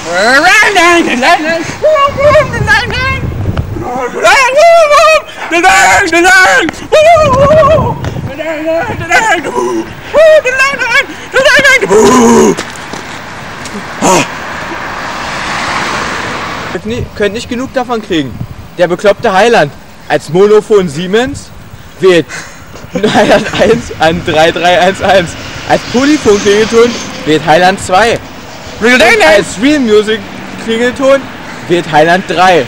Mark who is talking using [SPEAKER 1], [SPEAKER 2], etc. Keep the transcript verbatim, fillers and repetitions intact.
[SPEAKER 1] Könnt nicht genug davon kriegen. Der bekloppte Heiland als Monophon Siemens wählt Heiland eins an drei drei eins eins. Als Polyphon Klingelton wählt Heiland zwei. Und als Real Music Klingelton wählt Heiland drei.